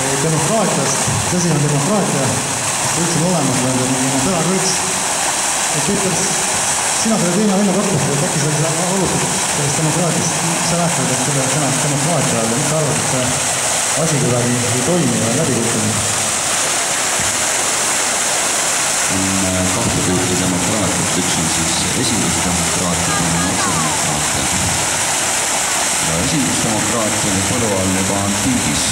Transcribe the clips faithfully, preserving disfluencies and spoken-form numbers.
demokraatiast, tõsi on demokraatia, mis üldse on olemas veel, nagu seda võiks. Et Peeter, sina selle teema enne võtnud, et äkki sa alustab sellest demokraatiast, mis sa lähtud, et selle sõna demokraatia all ja mis sa arvad, et see asi kuidagi ei toimi või läbi kukkunud? On kahte tüüpi demokraatiat, üks on siis esindusdemokraatia ja otsedemokraatia. Ja esindusdemokraatia oli põlu all juba antiigis.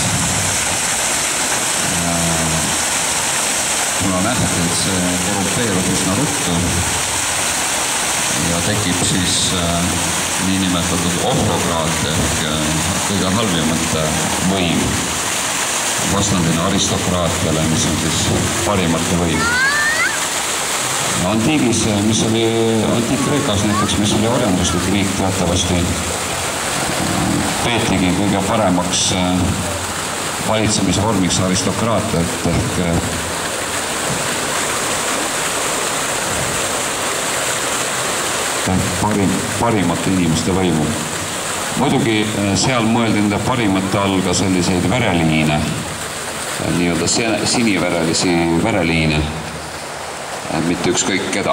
Kuna nähti, et see korrumpeerub üsna ruttu ja tekib siis niinimetatud ohtokraatia ehk kõige halvimate võim vastandina aristokraatiale, mis on siis parimate võim. Antiigis, mis oli Antiik-Kreekas näiteks, mis oli orjanduslik riik teatavasti, peetigi kõige paremaks valitsemise vormiks aristokraatiat ehk parim, parimate inimeste võimu. Muidugi seal mõeldi nende parimate all ka selliseid vereliine, nii-öelda siniverelisi vereliine, mitte ükskõik keda.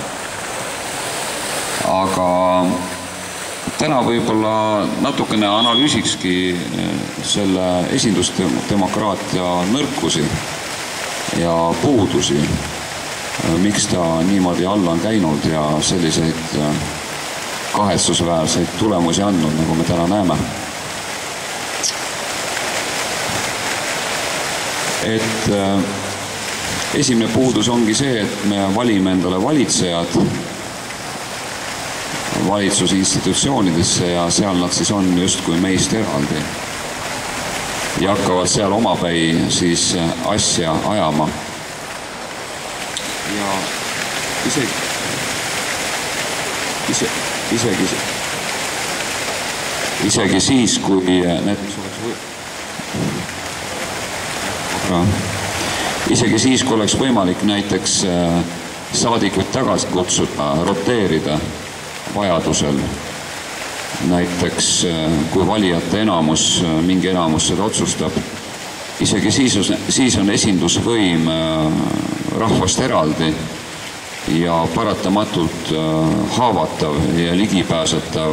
Aga täna võib-olla natukene analüüsikski selle esindusdemokraatia nõrkusi ja puudusi, miks ta niimoodi alla on käinud ja selliseid kahetsusväärseid tulemusi andnud, nagu me täna näeme. Et esimene puudus ongi see, et me valime endale valitsejad valitsusinstitutsioonidesse ja seal nad siis on justkui meist eraldi ja hakkavad seal omapäi siis asja ajama. Ja isegi, ise, isegi, isegi siis, kui need isegi siis, kui oleks võimalik näiteks saadikuid tagasi kutsuda, roteerida vajadusel, näiteks kui valijate enamus, mingi enamus seda otsustab, isegi siis on, siis on esindusvõim rahvast eraldi ja paratamatult haavatav ja ligipääsetav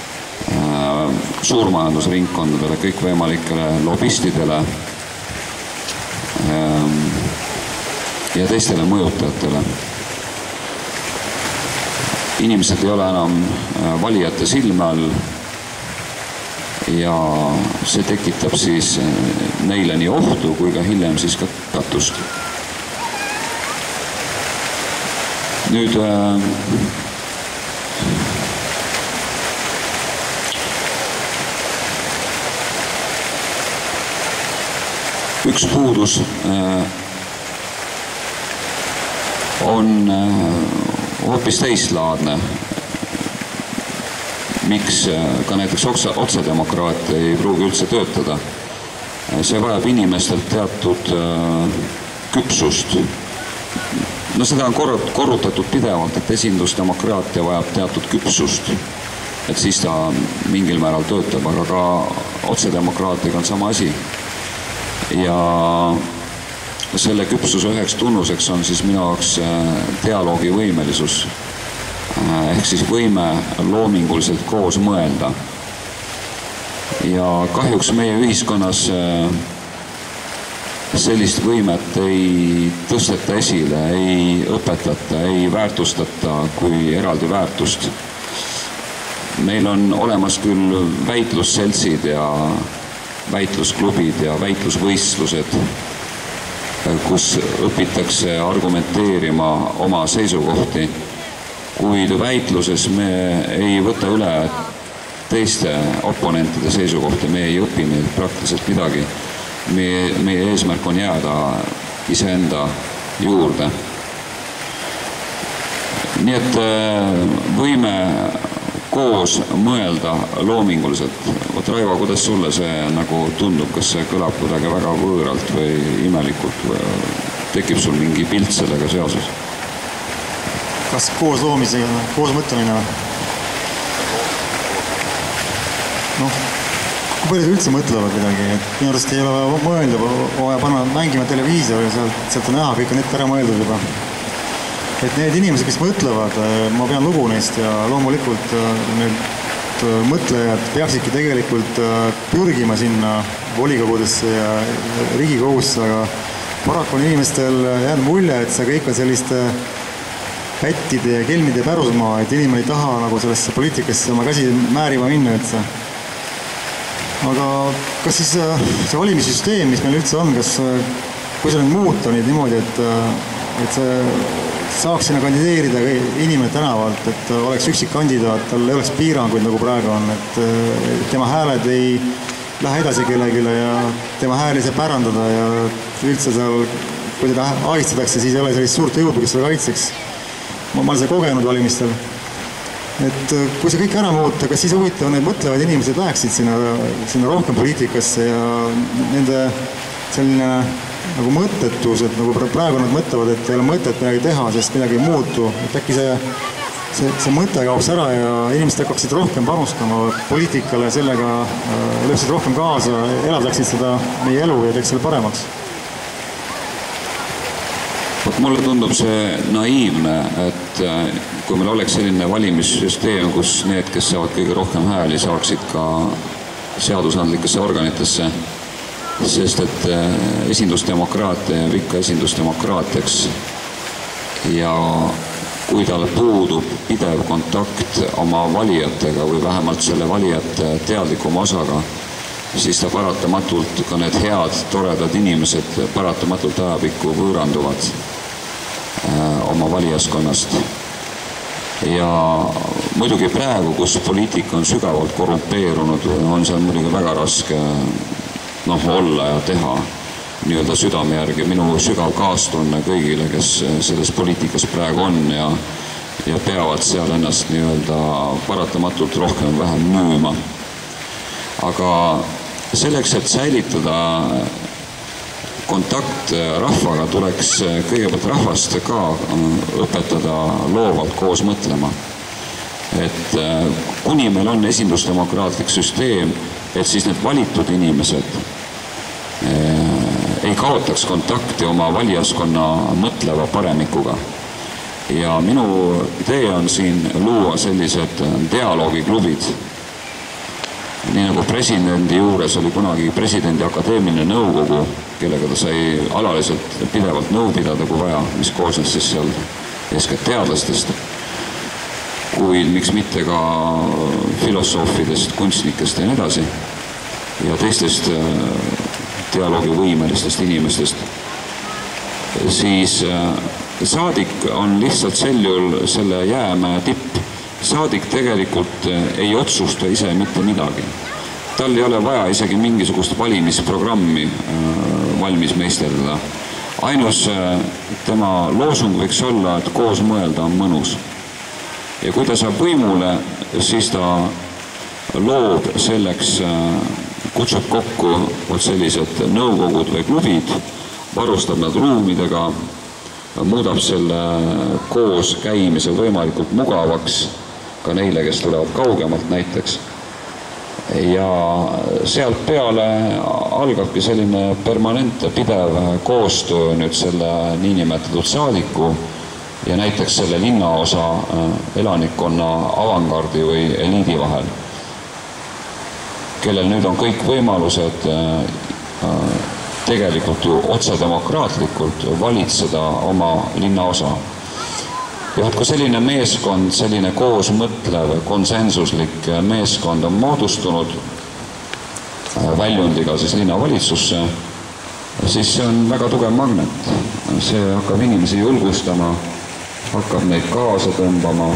suurmajandusringkondadele, kõikvõimalikele lobistidele ja teistele mõjutajatele. Inimesed ei ole enam valijate silme all ja see tekitab siis neile nii ohtu kui ka hiljem siis ka katust. Nüüd üks puudus on hoopis teistlaadne, miks ka näiteks otsedemokraatia ei pruugi üldse töötada. See vajab inimestelt teatud küpsust. No seda on korrutatud pidevalt, et esindusdemokraatia vajab teatud küpsust, et siis ta mingil määral töötab, aga ka otsedemokraatiaga on sama asi. Ja selle küpsuse üheks tunnuseks on siis minu jaoks dialoogi võimelisus, ehk siis võime loominguliselt koos mõelda. Ja kahjuks meie ühiskonnas sellist võimet ei tõsteta esile, ei õpetata, ei väärtustata kui eraldi väärtust. Meil on olemas küll väitlusseltsid ja väitlusklubid ja väitlusvõistlused, kus õpitakse argumenteerima oma seisukohti, kuid väitluses me ei võta üle teiste oponentide seisukohti, me ei õpi neid praktiliselt midagi. Meie, meie eesmärk on jääda iseenda juurde. Nii et võime koos mõelda loominguliselt. Vot Raivo, kuidas sulle see nagu tundub, kas see kõlab kuidagi väga võõralt või imelikult või tekib sul mingi pilt sellega seoses? Kas koos loomisega, koos mõtlemine? Noh, kui paljud üldse mõtlevad midagi, et minu arust ei ole mõelda, vaja panna mängima televiisori, sealt on näha, kõik on ette ära mõeldud juba. Et need inimesed, kes mõtlevad, ma pean lugu neist ja loomulikult need mõtlejad peaksidki tegelikult pürgima sinna volikogudesse ja riigikogusse, aga paraku on inimestel jäänud mulje, et see kõik on selliste pättide ja kelmide pärusmaa, et inimene ei taha nagu sellesse poliitikasse oma käsi määrima minna üldse. Aga kas siis see valimissüsteem, mis meil üldse on, kas, kui see nüüd muuta neid niimoodi, et, et see saaks sinna kandideerida inimene tänavalt, et oleks üksik kandidaat, tal ei oleks piiranguid nagu praegu on, et tema hääled ei lähe edasi kellegile ja tema hääl ei saa pärandada ja üldse seal, kui teda ahistatakse, siis ei ole sellist suurt jõudu, kes seda kaitseks. Ma olen seda kogenud valimistel. Et kui see kõik ära muuta, kas siis huvitav need mõtlevad inimesed läheksid sinna, sinna rohkem poliitikasse ja nende selline nagu mõttetus, et nagu praegu nad mõtlevad, et ei ole mõtet midagi teha, sest midagi ei muutu, et äkki see, see, see mõte kaoks ära ja inimesed hakkaksid rohkem panustama poliitikale, sellega lööksid rohkem kaasa, elavdaksid seda meie elu ja teeks selle paremaks. Mulle tundub see naiivne, et kui meil oleks selline valimissüsteem, kus need, kes saavad kõige rohkem hääli, saaksid ka seadusandlikesse organitesse, sest et esindusdemokraatia jääb ikka esindusdemokraatiaks ja kui tal puudub pidev kontakt oma valijatega või vähemalt selle valijate teadlikuma osaga, siis ta paratamatult, ka need head, toredad inimesed paratamatult ajapikku võõranduvad oma valijaskonnast. Ja muidugi praegu, kus poliitika on sügavalt korrumpeerunud, on seal muidugi väga raske noh, olla ja teha nii-öelda südame järgi. Minu sügav kaastunne kõigile, kes selles poliitikas praegu on ja, ja peavad seal ennast nii-öelda paratamatult rohkem vähem müüma. Aga selleks, et säilitada kontakt rahvaga, tuleks kõigepealt rahvast ka õpetada loovalt koos mõtlema. Et kuni meil on esindusdemokraatlik süsteem, et siis need valitud inimesed ei kaotaks kontakti oma valijaskonna mõtleva paremikuga. Ja minu idee on siin luua sellised dialoogiklubid. Nii nagu presidendi juures oli kunagi presidendi akadeemiline nõukogu, kellega ta sai alaliselt pidevalt nõu pidada, kui vaja, mis koosnes siis seal eeskätt teadlastest, kuid miks mitte ka filosoofidest, kunstnikest ja nii edasi ja teistest dialoogivõimelistest inimestest, siis saadik on lihtsalt sel juhul selle jäämäe tipp. Saadik tegelikult ei otsusta ise mitte midagi. Tal ei ole vaja isegi mingisugust valimisprogrammi valmis meisterdada. Ainus tema loosung võiks olla, et koos mõelda on mõnus. Ja kui ta saab võimule, siis ta loob selleks, kutsub kokku sellised nõukogud või klubid, varustab nad ruumidega, muudab selle koos käimise võimalikult mugavaks, ka neile, kes tulevad kaugemalt näiteks. Ja sealt peale algabki selline permanentne pidev koostöö nüüd selle niinimetatud saadiku ja näiteks selle linnaosa elanikkonna avangardi või eliidi vahel, kellel nüüd on kõik võimalused tegelikult ju otsedemokraatlikult valitseda oma linnaosa. Ja kui selline meeskond, selline koosmõtlev, konsensuslik meeskond on moodustunud väljundiga siis linnavalitsusse, siis see on väga tugev magnet. See hakkab inimesi julgustama, hakkab neid kaasa tõmbama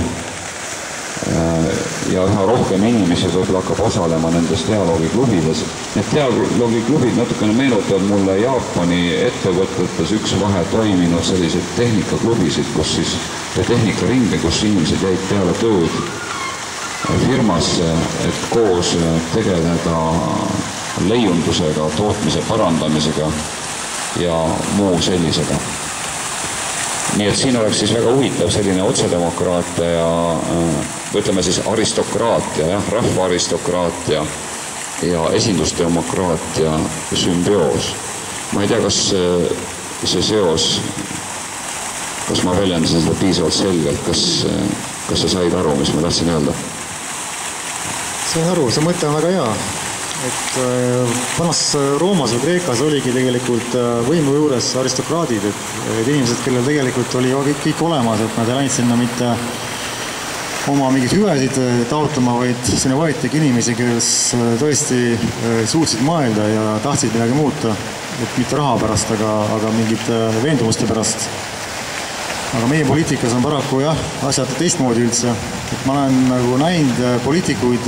ja üha rohkem inimesi võib-olla hakkab osalema nendes dialoogiklubides. Need dialoogiklubid natukene meenutavad mulle Jaapani ettevõtetes üks vahe toiminud selliseid tehnikaklubisid, kus siis, ja tehnikaringe, kus inimesed jäid peale tööd firmasse, et koos tegeleda leiundusega, tootmise parandamisega ja muu sellisega. Nii et siin oleks siis väga huvitav selline otsedemokraatia ja ütleme siis aristokraatia, jah, rahva aristokraatia ja esindusdemokraatia sümbioos. Ma ei tea, kas see seos, kas ma väljendasin seda piisavalt selgelt, kas, kas sa said aru, mis ma tahtsin öelda? Sain aru, see mõte on väga hea, et vanas Roomas või Kreekas oligi tegelikult võimu juures aristokraadid, et, et inimesed, kellel tegelikult oli kõik olemas, et nad ei läinud sinna mitte oma mingeid hüvesid taotlema, vaid sinna võetigi inimesi, kes tõesti suutsid mõelda ja tahtsid midagi muuta, et mitte raha pärast, aga, aga mingite veendumuste pärast. Aga meie poliitikas on paraku jah, asjad teistmoodi üldse, et ma olen nagu näinud poliitikuid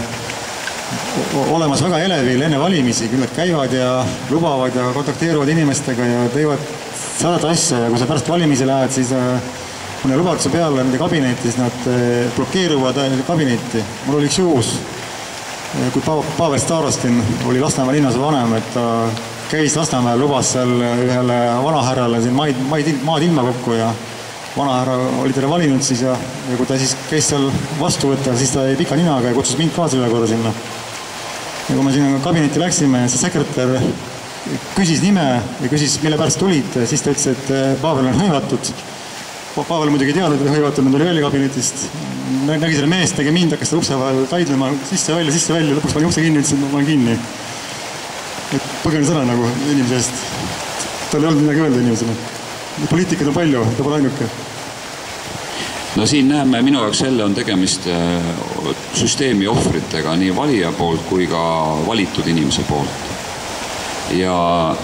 olemas väga elevil enne valimisi, küll nad käivad ja lubavad ja kontakteeruvad inimestega ja teevad sadat asja ja kui sa pärast valimisi lähed, siis mõne lubaduse peale nende kabinetis, nad blokeeruvad kabinetti. Mul oli üks juhus, kui Pavel Starostin oli Lasnamäe linnas vanem, et ta käis Lasnamäel, lubas seal ühele vanahärrale siin maid, maid, maad ilma kokku ja vanahärra oli teda valinud siis ja, ja kui ta siis käis seal vastu võtta, siis ta jäi pika ninaga ja kutsus mind kaasa üle korra sinna. Ja kui me sinna kabinetti läksime, siis sekretär küsis nime ja küsis, mille pärast tulid, siis ta ütles, et Pavel on hõivatud. Pavel muidugi ei teadnud, et hõivatud, nad oli välja kabinetist. Nägi selle meest, tegi mind, hakkas ta ukse vahel taidlema sisse välja, sisse välja, lõpuks pani ukse kinni, ütles, et ma olen kinni. Et põgenes ära nagu inimese eest. Tal ei olnud midagi öelda inimesele. Poliitikad on palju, ta pole ainuke. No siin näeme, minu jaoks jälle on tegemist süsteemi ohvritega nii valija poolt kui ka valitud inimese poolt. Ja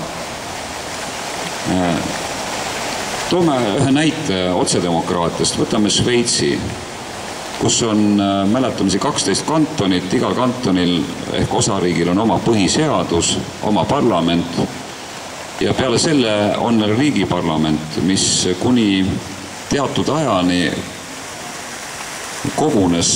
toome ühe näite otsedemokraatiast, võtame Šveitsi, kus on mäletamisi kaksteist kantonit, igal kantonil ehk osariigil on oma põhiseadus, oma parlament ja peale selle on riigiparlament, mis kuni teatud ajani kogunes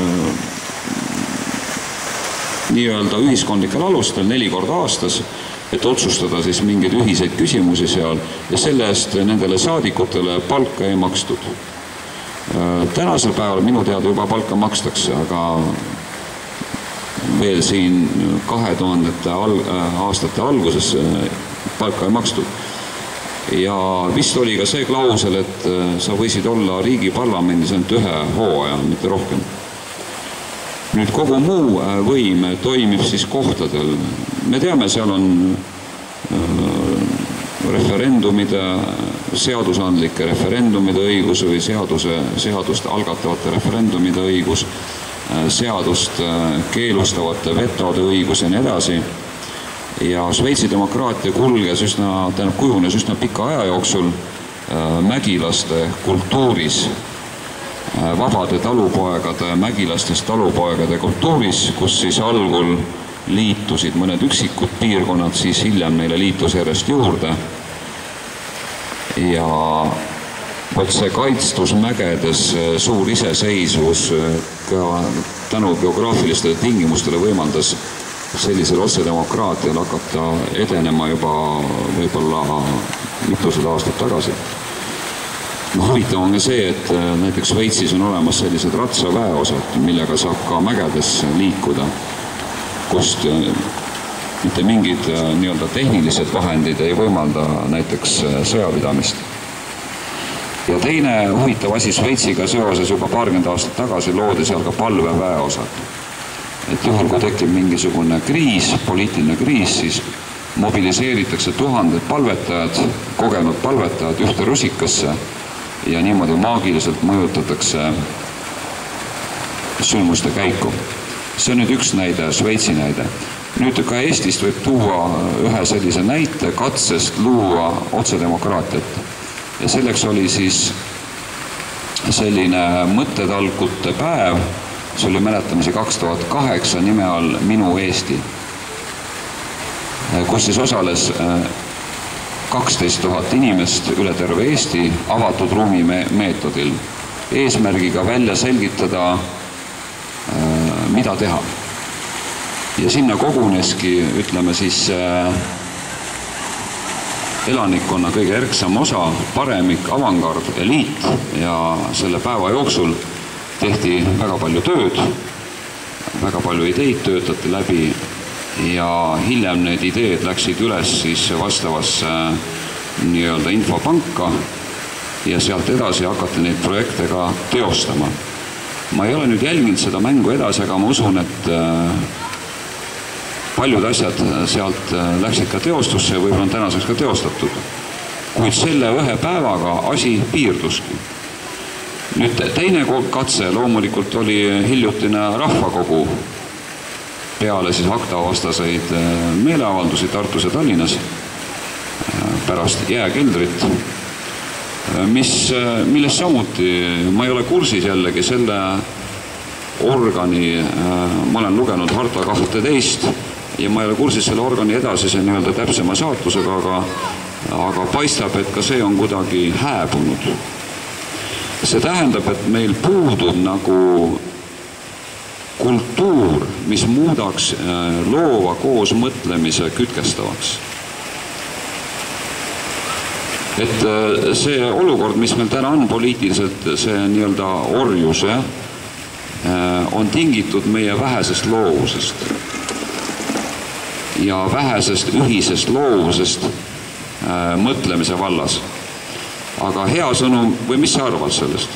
nii-öelda ühiskondlikel alustel neli korda aastas, et otsustada siis mingeid ühiseid küsimusi seal ja selle eest nendele saadikutele palka ei makstud. Tänasel päeval minu teada juba palka makstakse, aga veel siin kahe tuhandete aastate alguses palka ei makstud. Ja vist oli ka see klausel, et sa võisid olla riigiparlamendis ainult ühe hooaja, mitte rohkem. Nüüd kogu muu võim toimib siis kohtadel. Me teame, seal on referendumide, seadusandlike referendumide õigus või seaduse, seadust algatavate referendumide õigus, seadust keelustavate vetode õigus ja nii edasi. Ja Šveitsi demokraatia kulges üsna, tähendab kujunes üsna pika aja jooksul mägilaste kultuuris, vabade talupoegade, mägilastest talupoegade kultuuris, kus siis algul liitusid mõned üksikud piirkonnad, siis hiljem neile liitus järjest juurde. Ja võt see kaitstus mägedes suur iseseisvus ka tänu geograafilistele tingimustele võimaldas sellisel otsedemokraatial hakata edenema juba võib-olla mitused aastad tagasi. Huvitav on ka see, et näiteks Šveitsis on olemas sellised ratsaväeosad, millega saab ka mägedes liikuda, kust mitte mingid nii-öelda tehnilised vahendid ei võimalda näiteks sõjapidamist. Ja teine huvitav asi Šveitsiga seoses juba paarkümmend aastat tagasi loodi seal ka palveväeosad. Et juhul, kui tekib mingisugune kriis, poliitiline kriis, siis mobiliseeritakse tuhanded palvetajad, kogenud palvetajad ühte rusikasse ja niimoodi maagiliselt mõjutatakse sündmuste käiku. See on nüüd üks näide, Šveitsi näide. Nüüd ka Eestist võib tuua ühe sellise näite katsest luua otsedemokraatiat. Ja selleks oli siis selline mõttetalkute päev, see oli mäletamisi kaks tuhat kaheksa nime all Minu Eesti, kus siis osales kaksteist tuhat inimest üle terve Eesti avatud ruumi meetodil, eesmärgiga välja selgitada, mida teha. Ja sinna koguneski, ütleme siis, elanikkonna kõige erksam osa, paremik, avangard, eliit ja selle päeva jooksul tehti väga palju tööd, väga palju ideid töötati läbi ja hiljem need ideed läksid üles siis vastavasse nii-öelda infopanka ja sealt edasi hakati neid projekte ka teostama. Ma ei ole nüüd jälginud seda mängu edasi, aga ma usun, et paljud asjad sealt läksid ka teostusse ja võib-olla on tänaseks ka teostatud. Kuid selle ühe päevaga asi piirduski. Nüüd teine katse loomulikult oli hiljutine rahvakogu peale siis akta vastaseid meeleavaldusi Tartus ja Tallinnas pärast jääkeldrit, mis, milles samuti ma ei ole kursis jällegi selle organi, ma olen lugenud Harta kahteteist ja ma ei ole kursis selle organi edasise nii-öelda täpsema saatusega, aga, aga paistab, et ka see on kuidagi hääbunud. See tähendab, et meil puudub nagu kultuur, mis muudaks loova koosmõtlemise kütkestavaks. Et see olukord, mis meil täna on poliitiliselt, see nii-öelda orjus, on tingitud meie vähesest loovusest ja vähesest ühisest loovusest mõtlemise vallas. Aga hea sõnum, või mis sa arvad sellest?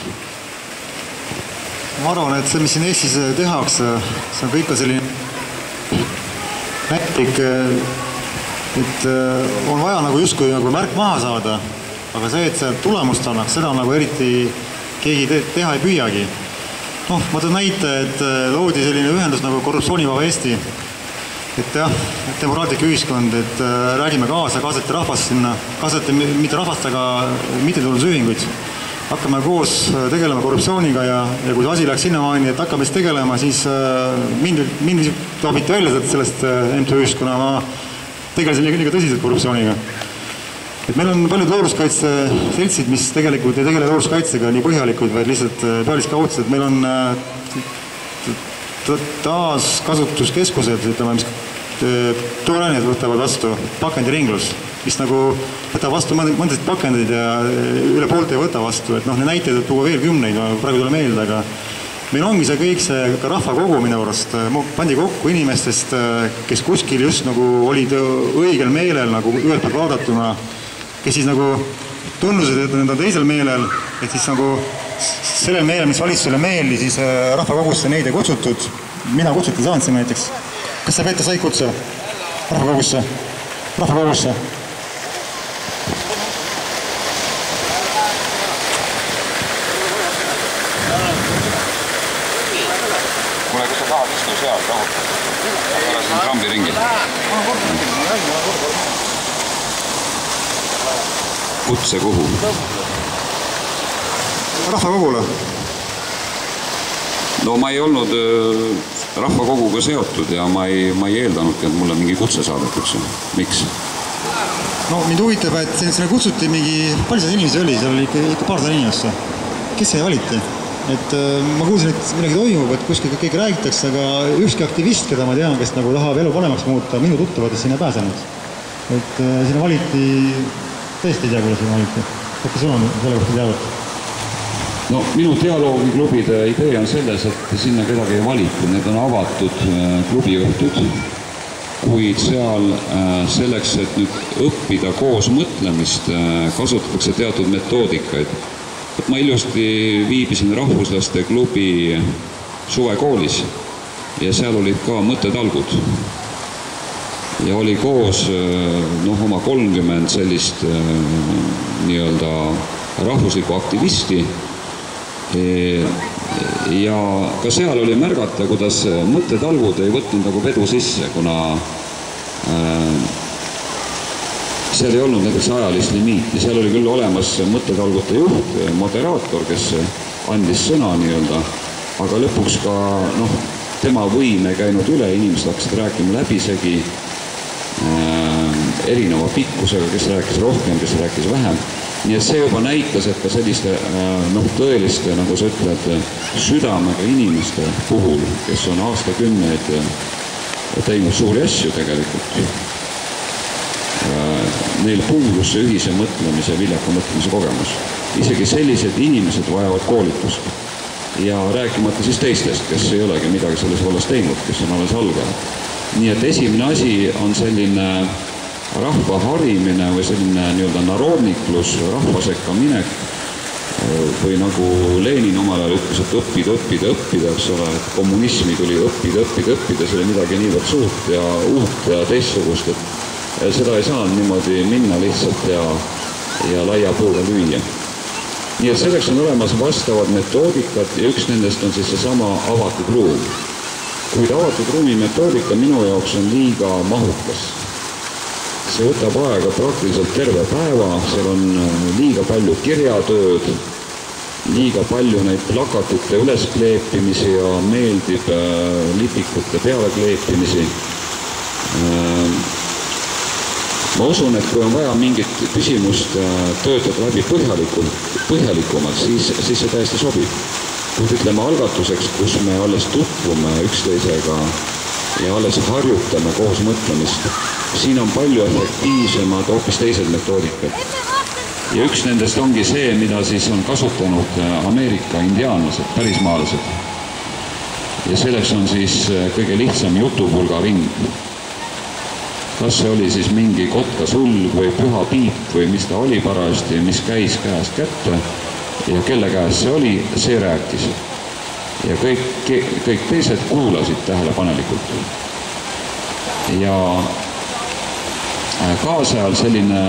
Ma arvan, et see, mis siin Eestis tehakse, see on kõik ka selline nätlik, et on vaja nagu justkui nagu märk maha saada, aga see, et see tulemust annaks, seda nagu eriti keegi teha ei püüagi. Noh, ma tõin näite, et loodi selline ühendus nagu Korruptsioonivaba Eesti, et jah, demokraatlik ühiskond, et räägime kaasa, kaasati rahvast sinna, kaasati mitte rahvast, aga mittetulundusühinguid. Hakkame koos tegelema korruptsiooniga ja, ja kui asi läks sinnamaani, et hakkame siis tegelema, siis mind, mind toobiti välja sellest M T Üst, kuna ma tegelesin liiga tõsiselt korruptsiooniga. Et meil on paljud looduskaitse seltsid, mis tegelikult ei tegele looduskaitsega nii põhjalikud, vaid lihtsalt pealiskaudsed. Meil on taaskasutuskeskused, ütleme, mis toorained võtavad vastu pakendiringlus, mis nagu võtab vastu mõndasid pakendid ja üle poolt ei võta vastu. Et noh, ne näiteid tuua veel kümneid, praegu tule meelde, aga meil ongi see kõik see ka rahvakogu minu arust pandi kokku inimestest, kes kuskil just nagu olid õigel meelel nagu ühelt poolt vaadatuna, kes siis nagu tunnusid, et nad on teisel meelel, et siis nagu sellel meelel, mis valitsusele meeldi, siis rahvakogusse neid ei kutsutud. Mina kutsuti saanud siin näiteks. Kas sa Peeter said kutse rahvakogusse? Rahvakogusse? Kuule, kas sa tahad istu seal rahutada? Ole siin trambi ringil. Kutse kuhu? Rahvakogule? No ma ei olnud rahvakoguga seotud ja ma ei, ma ei eeldanudki, et mulle mingi kutse saadetakse. Miks? No mind huvitab, et sinna kutsuti mingi, palju seda inimesi oli? Seal oli ikka, ikka paar inimest. Kes see valiti? Et ma kuulsin, et midagi toimub, et kuskil kõik räägitakse, aga ükski aktivist, keda ma tean, kes nagu tahab elu panemaks muuta, minu tuttavatest sinna pääsenud. Et sinna valiti, tõesti ei tea, kuule sinna valiti. Äkki sul on selle kohta teavat? No minu dialoogiklubide idee on selles, et sinna kedagi ei valita, need on avatud klubiõhtud, kuid seal selleks, et nüüd õppida koos mõtlemist, kasutatakse teatud metoodikaid. Ma ilusti viibisin rahvuslaste klubi suvekoolis ja seal olid ka mõttetalgud. Ja oli koos noh, oma kolmkümmend sellist nii-öelda rahvuslikku aktivisti. Ja ka seal oli märgata, kuidas mõttetalgud ei võtnud nagu vedu sisse, kuna seal ei olnud näiteks ajalist limiiti. Seal oli küll olemas mõttetalgute juht, moderaator, kes andis sõna nii-öelda, aga lõpuks ka noh, tema võim ei käinud üle, inimesed hakkasid rääkima läbisegi erineva pikkusega, kes rääkis rohkem, kes rääkis vähem. Nii et see juba näitas, et ka selliste noh, tõeliste, nagu sa ütled, südamega inimeste puhul, kes on aastakümneid teinud suuri asju tegelikult, neil puudus see ühise mõtlemise, viljaka mõtlemise kogemus. Isegi sellised inimesed vajavad koolitust. Ja rääkimata siis teistest, kes ei olegi midagi selles vallas teinud, kes on alles algajad. nii et esimene asi on selline rahva harimine või selline nii-öelda narodniklus, rahva sekka minek või nagu Lenin omal ajal ütles, et õppida, õppida, õppida, eks ole, et kommunismi tuli õppida, õppida, õppida, see oli midagi niivõrd suurt ja uut ja teistsugust, et seda ei saanud niimoodi minna lihtsalt ja, ja laia puuga lüüa. Nii et selleks on olemas vastavad metoodikad ja üks nendest on siis seesama avatud ruum. Kuid avatud ruumi metoodika minu jaoks on liiga mahukas. See võtab aega praktiliselt terve päeva, seal on liiga palju kirjatööd, liiga palju neid plakatite üleskleepimisi ja meeldib lipikute peale kleepimisi. Ma usun, et kui on vaja mingit küsimust töötada läbi põhjalikult, põhjalikumalt, siis, siis see täiesti sobib. Kuid ütleme algatuseks, kus me alles tutvume üksteisega ja alles harjutame koos mõtlemist, siin on palju efektiivsemad hoopis teised metoodikad. Ja üks nendest ongi see, mida siis on kasutanud Ameerika indiaanlased, pärismaalased. Ja selleks on siis kõige lihtsam jutupulga ring. Kas see oli siis mingi kotka sulg või püha piip või mis ta oli parajasti, mis käis käest kätte ja kelle käes see oli, see rääkis. Ja kõik, kõik teised kuulasid tähelepanelikult. Ja kaasajal selline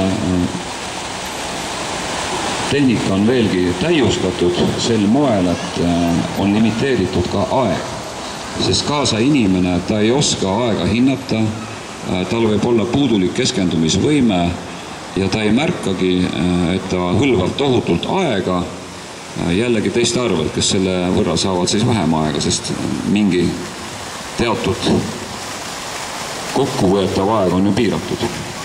tehnika on veelgi täiustatud sel moel, et on limiteeritud ka aeg. Sest kaasa inimene, ta ei oska aega hinnata, tal võib olla puudulik keskendumisvõime ja ta ei märkagi, et ta hõlvab tohutult aega jällegi teiste arvelt, kes selle võrra saavad siis vähem aega, sest mingi teatud kokkuvõetav aeg on ju piiratud.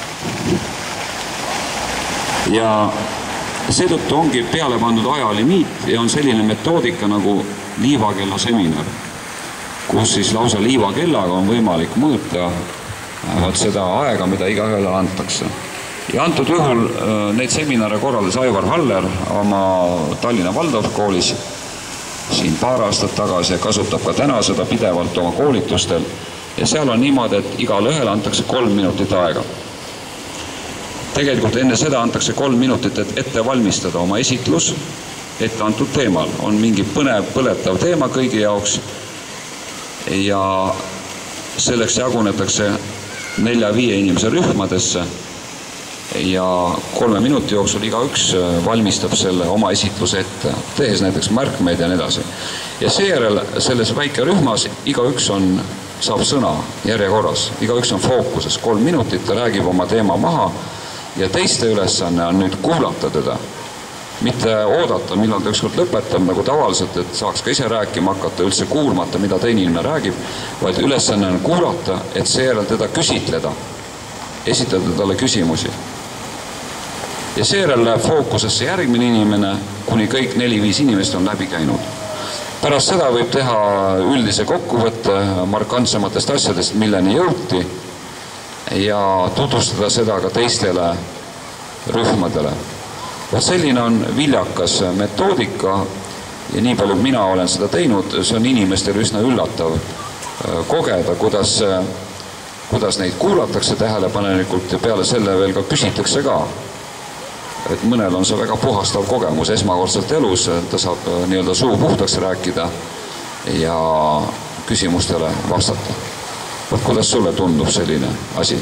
Ja seetõttu ongi peale pandud ajalimiit ja on selline metoodika nagu liivakella seminar, kus siis lausa liivakellaga on võimalik mõõta vaat seda aega, mida igaühele antakse. Ja antud juhul neid seminare korraldas Aivar Haller oma Tallinna Waldorfkoolis siin paar aastat tagasi ja kasutab ka täna seda pidevalt oma koolitustel. Ja seal on niimoodi, et igale ühele antakse kolm minutit aega. Tegelikult enne seda antakse kolm minutit, et ette valmistada oma esitlus ette antud teemal. On mingi põnev, põletav teema kõigi jaoks ja selleks jagunetakse nelja-viie inimese rühmadesse ja kolme minuti jooksul igaüks valmistab selle oma esitluse ette, tehes näiteks märkmeid ja nii edasi. Ja seejärel selles väike rühmas igaüks on, saab sõna järjekorras, igaüks on fookuses, kolm minutit, ta räägib oma teema maha ja teiste ülesanne on nüüd kuulata teda. Mitte oodata, millal ta ükskord lõpetab, nagu tavaliselt, et saaks ka ise rääkima hakata, üldse kuulmata, mida teine inimene räägib, vaid ülesanne on kuulata, et seejärel teda küsitleda, esitada talle küsimusi. Ja seejärel läheb fookusesse järgmine inimene, kuni kõik neli-viis inimest on läbi käinud. Pärast seda võib teha üldise kokkuvõtte markantsematest asjadest, milleni jõuti ja tutvustada seda ka teistele rühmadele. Selline on viljakas metoodika ja nii palju mina olen seda teinud, see on inimestele üsna üllatav kogeda, kuidas, kuidas neid kuulatakse tähelepanelikult ja peale selle veel ka küsitakse ka. Et mõnel on see väga puhastav kogemus esmakordselt elus, ta saab nii-öelda suu puhtaks rääkida ja küsimustele vastata. Kuidas sulle tundub selline asi?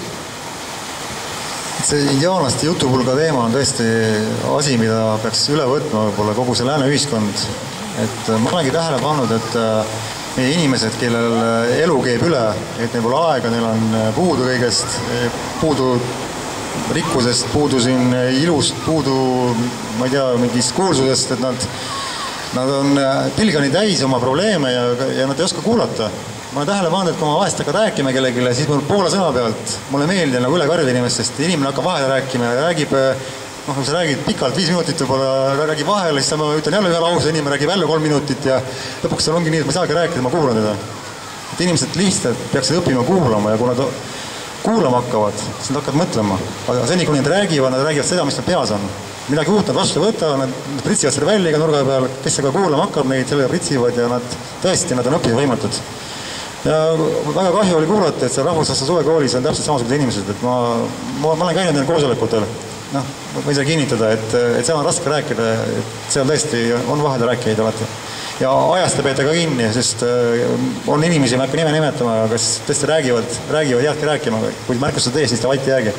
See indiaanlaste jutupulga teema on tõesti asi, mida peaks üle võtma võib-olla kogu see lääne ühiskond. Et ma olengi tähele pannud, et meie inimesed, kellel elu käib üle, et neil pole aega, neil on puudu kõigest, puudu rikkusest, puudu siin ilust, puudu, ma ei tea, mingist kuulsusest, et nad, nad on pilgani täis oma probleeme ja, ja nad ei oska kuulata. Ma olen tähele pannud, et kui ma vahest hakkad rääkima kellegile, siis mul poole sõna pealt mulle meeldib nagu üle karjuda inimestest. Inimene hakkab vahele rääkima ja räägib, noh, kui sa räägid pikalt viis minutit võib-olla, räägib vahele, siis ma ütlen jälle ühe lause, inimene räägib jälle kolm minutit ja lõpuks seal ongi nii, et ma ei saagi rääkida, ma kuulan teda. Et inimesed lihtsalt peaksid õppima kuulama ja kui nad kuulama hakkavad, siis nad hakkavad mõtlema. Aga seni, kui nad räägivad, nad räägivad seda, mis nad peas on. Midagi uut nad vastu võtavad, nad pritsivad selle välja iga nurga peal, kes aga kuulama hakkab neid, selle pritsivad ja nad tõesti, nad on õppida võimatud. Ja väga kahju oli kuulata, et see rahvuslaste suvekoolis on täpselt samasugused inimesed, et ma, ma, ma olen käinud neil koosolekutel, noh, ma ei saa kinnitada, et, et seal on raske rääkida, et seal tõesti on vahel rääkijaid alati. Ja ajast te peete ka kinni, sest on inimesi, ma ei hakka nime nimetama, kas tõesti räägivad, räägivad jäädki rääkima, kui märkused tees, siis ta vait jäägi.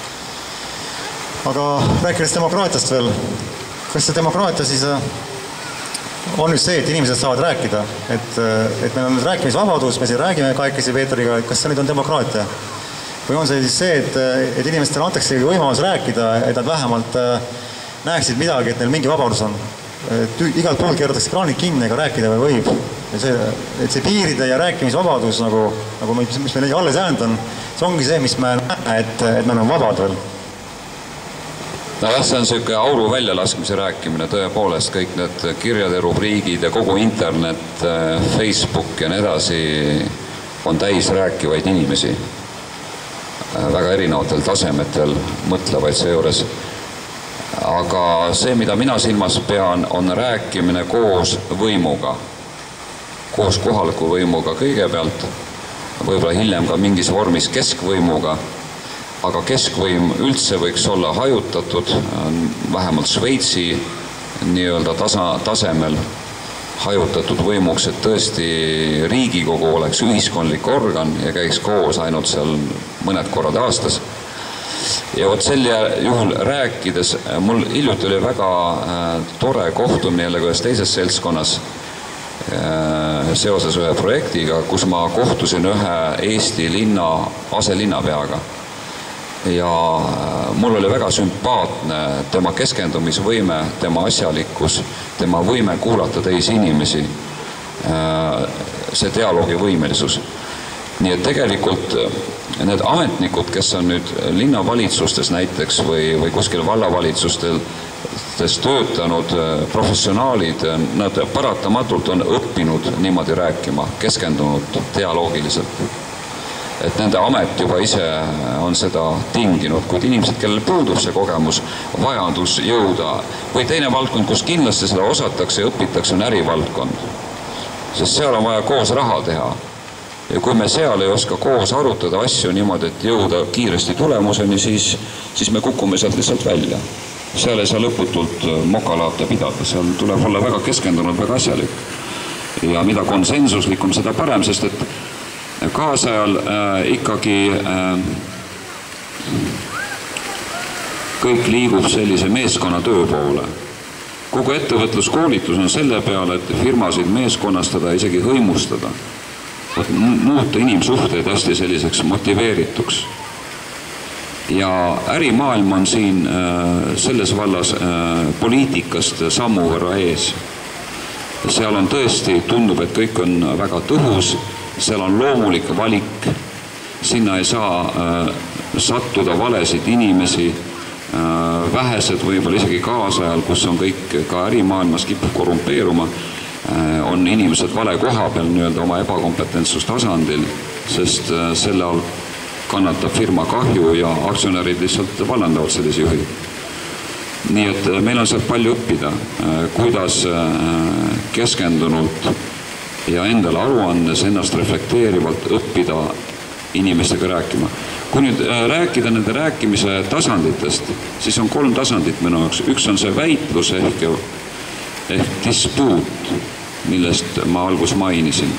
Aga rääkides demokraatiast veel, kas see demokraatia siis on nüüd see, et inimesed saavad rääkida, et, et meil on nüüd rääkimisvabadus, me siin räägime kahekesi Peetriga, et kas see nüüd on demokraatia? Või on see siis see, et, et inimestele antakse võimalus rääkida, et nad vähemalt näeksid midagi, et neil mingi vabadus on. Et igalt pool keeratakse kraanid kinni, ega rääkida või võib. Ja see, et see piiride ja rääkimisvabadus, nagu, nagu mis meil alles jäänud on, see ongi see, mis me näeme, et, et meil on vabad veel. No jah, see on selline auru väljalaskmise rääkimine, tõepoolest kõik need kirjade rubriigid ja kogu internet, Facebook ja nii edasi on täis rääkivaid inimesi. Väga erinevatel tasemetel mõtlevaid seejuures. Aga see, mida mina silmas pean, on rääkimine koos võimuga. Koos kohaliku võimuga kõigepealt, võib-olla hiljem ka mingis vormis keskvõimuga. Aga keskvõim üldse võiks olla hajutatud, vähemalt Šveitsi nii-öelda tasa, tasemel hajutatud võimuks, et tõesti Riigikogu oleks ühiskondlik organ ja käiks koos ainult seal mõned korrad aastas. Ja vot selle juhul rääkides, mul hiljuti oli väga tore kohtumine jälle ühes teises seltskonnas seoses ühe projektiga, kus ma kohtusin ühe Eesti linna aselinnapeaga. Ja mul oli väga sümpaatne tema keskendumisvõime, tema asjalikkus, tema võime kuulata teisi inimesi, see dialoogi võimelisus. Nii et tegelikult need ametnikud, kes on nüüd linnavalitsustes näiteks või, või kuskil vallavalitsustes töötanud professionaalid, nad paratamatult on õppinud niimoodi rääkima, keskendunud dialoogiliselt. Et nende amet juba ise on seda tinginud, kuid inimesed, kellel puudub see kogemus, vajadus jõuda või teine valdkond, kus kindlasti seda osatakse ja õpitakse, on ärivaldkond. Sest seal on vaja koos raha teha. Ja kui me seal ei oska koos arutada asju niimoodi, et jõuda kiiresti tulemuseni, siis, siis me kukume sealt lihtsalt välja. Seal ei saa lõputult mokalaate pidada, seal tuleb olla väga keskendunud, väga asjalik. Ja mida konsensuslikum, seda parem, sest et kaasajal äh, ikkagi äh, kõik liigub sellise meeskonna töö poole. Kogu ettevõtluskoolitus on selle peale, et firmasid meeskonnastada, isegi hõimustada, muuta inimsuhteid hästi selliseks motiveerituks. Ja ärimaailm on siin äh, selles vallas äh, poliitikast sammu võrra ees. Seal on tõesti, tundub, et kõik on väga tõhus, seal on loomulik valik, sinna ei saa äh, sattuda valesid inimesi, äh, vähesed võib-olla isegi kaasajal, kus on kõik ka ärimaailmas kipub korrumpeeruma, äh, on inimesed vale koha peal nii-öelda oma ebakompetentsust tasandil, sest äh, selle all kannatab firma kahju ja aktsionärid lihtsalt vallandavad sellise juhi. Nii et äh, meil on sealt palju õppida, äh, kuidas äh, keskendunult ja endale aruandes ennast reflekteerivalt õppida inimestega rääkima. Kui nüüd rääkida nende rääkimise tasanditest, siis on kolm tasandit minu jaoks. Üks on see väitlus ehk, ehk dispuut, millest ma algus mainisin,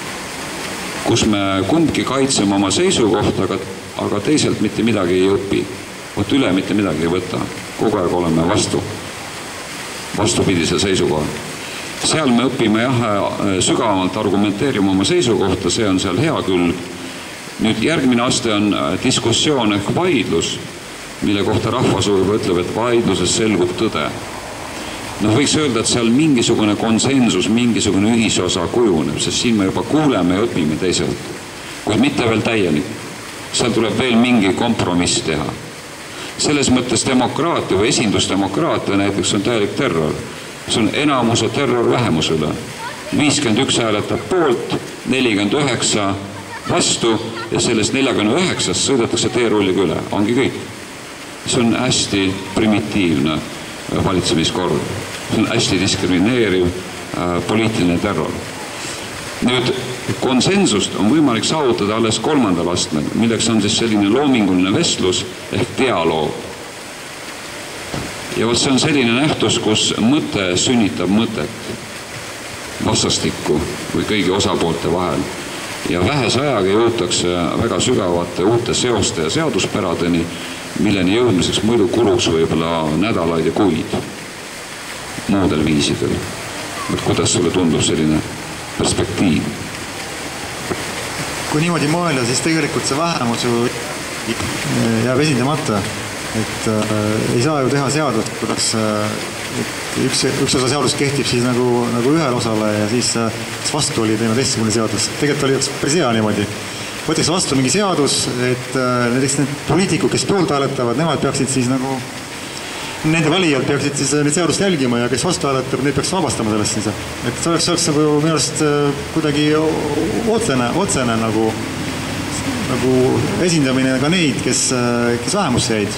kus me kumbki kaitseme oma seisukohta, aga, aga teiselt mitte midagi ei õpi. Võt üle mitte midagi ei võta. Kogu aeg oleme vastu, vastupidisel seisukohal. Seal me õpime jah, sügavamalt argumenteerima oma seisukohta, see on seal hea külg. Nüüd järgmine aste on diskussioon ehk vaidlus, mille kohta rahvasuur ütleb, et vaidluses selgub tõde. Noh, võiks öelda, et seal mingisugune konsensus, mingisugune ühisosa kujuneb, sest siin me juba kuuleme ja õpime teiselt, kuid mitte veel täielik. Seal tuleb veel mingi kompromiss teha. Selles mõttes demokraatia või esindusdemokraatia näiteks on täielik terror. See on enamuse terror vähemuse üle. viiskümmend üks hääletab poolt, nelikümmend üheksa vastu ja sellest neljakümne üheksast sõidetakse teerulliga üle. Ongi kõik. See on hästi primitiivne valitsemiskord. See on hästi diskrimineeriv äh, poliitiline terror. Nüüd Konsensust on võimalik saavutada alles kolmandal astmel, milleks on siis selline loominguline vestlus ehk dialoog. Ja see on selline nähtus, kus mõte sünnitab mõtet vastastikku või kõigi osapoolte vahel. Ja vähese ajaga jõutakse väga sügavate uute seoste ja seaduspäradeni, milleni jõudmiseks muidu kuluks võib-olla nädalaid ja kuid muudel viisidel. Kuidas sulle tundub selline perspektiiv? Kui niimoodi mõelda, siis tegelikult see vähemus ju jääb esindamata. Et äh, ei saa ju teha seadust, kuidas üks, üks osa seadust kehtib siis nagu, nagu ühel osale ja siis äh, vastu oli teine teistsugune seadus. Tegelikult oli üks päris hea niimoodi. Võtaks vastu mingi seadus, et äh, näiteks need poliitikud, kes poolt hääletavad, nemad peaksid siis nagu, nende valijad peaksid siis need seadust jälgima ja kes vastu hääletab, need peaks vabastama sellest siis. Et see oleks, oleks nagu minu arust kuidagi otsene, otsene nagu, nagu esindamine ka neid, kes, kes vähemusse jäid.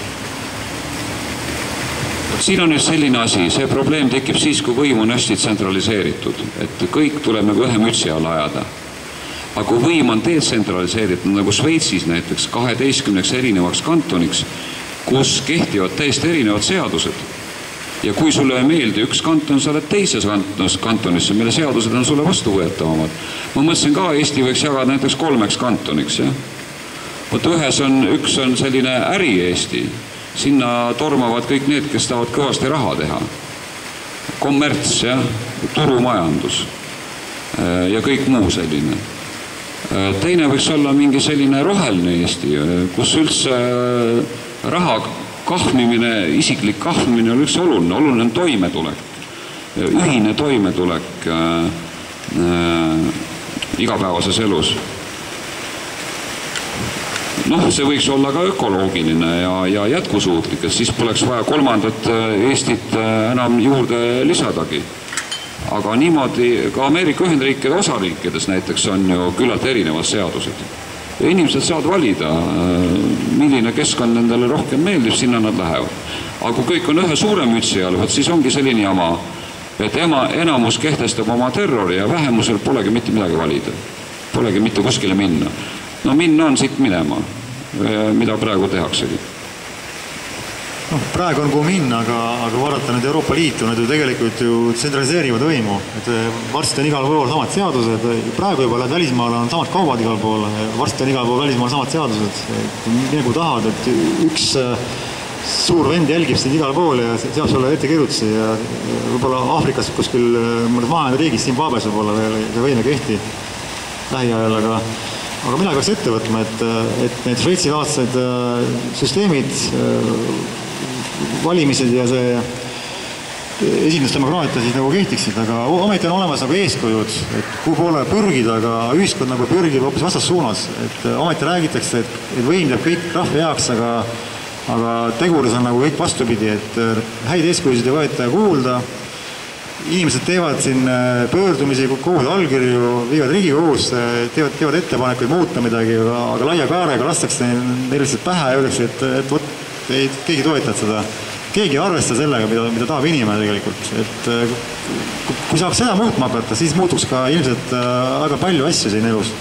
Siin on just selline asi, see probleem tekib siis, kui võim on hästi tsentraliseeritud, et kõik tuleb nagu ühe mütsi alla ajada. Aga kui võim on detsentraliseeritud, nagu Šveitsis näiteks kaheteistkümneks erinevaks kantoniks, kus kehtivad täiesti erinevad seadused. Ja kui sulle ei meeldi üks kanton, sa oled teises kantonisse, mille seadused on sulle vastuvõetavamad. Ma mõtlesin ka, Eesti võiks jagada näiteks kolmeks kantoniks. Ja? Võtta ühes on, üks on selline äri Eesti. Sinna tormavad kõik need, kes tahavad kõvasti raha teha. Kommerts, ja? Turumajandus ja kõik muu selline. Teine võiks olla mingi selline roheline Eesti, kus üldse raha kahmimine, isiklik kahmimine on üldse oluline, oluline on toimetulek, ühine toimetulek äh, äh, igapäevases elus. Noh, see võiks olla ka ökoloogiline ja, ja jätkusuutlik, et siis poleks vaja kolmandat Eestit enam juurde lisadagi. Aga niimoodi ka Ameerika Ühendriikide osariikides näiteks on ju küllalt erinevad seadused. Ja inimesed saavad valida, milline keskkond nendele rohkem meeldib, sinna nad lähevad. Aga kui kõik on ühe suure mütsi all, siis ongi selline jama, et ema, enamus kehtestab oma terrori ja vähemusel polegi mitte midagi valida. Polegi mitte kuskile minna. No minna on siit minema, mida praegu tehaksegi. No, praegu on kuhu minna, aga, aga vaadata nüüd Euroopa Liitu, nad ju tegelikult ju tsentraliseerivad võimu, et varsti on igal pool samad seadused, praegu juba lähed välismaale on samad kaubad igal pool, varsti on igal pool välismaal samad seadused, et nagu tahad, et üks suur vend jälgib sind igal pool ja seab sulle ette kirjutusi ja võib-olla Aafrikas kuskil mõned maailma riigis, Zimbabwes võib-olla veel see võime kehti lähiajal, aga Aga mina peaks ette võtma, et, et need šveitsilaadsed süsteemid, valimised ja see esindusdemokraatia siis nagu kehtiksid, aga ometi on olemas nagu eeskujud, et kuhu poole pürgida, aga ühiskond nagu pürgib hoopis vastas suunas. Et ometi räägitakse, et, et võim teeb kõik rahva heaks, aga, aga teguris on nagu kõik vastupidi, et häid eeskujusid ei võeta kuulda. Inimesed teevad siin pöördumisi, koguvad allkirju, viivad Riigikogusse, teevad, teevad ettepanekuid muuta midagi, aga, aga laia kaarega lastakse neil lihtsalt pähe ja öeldakse, et, et võt, ei, keegi toetab seda. Keegi ei arvesta sellega, mida, mida tahab inimene tegelikult. Et kui saaks seda muutma hakata, siis muutuks ka ilmselt väga palju asju siin elus.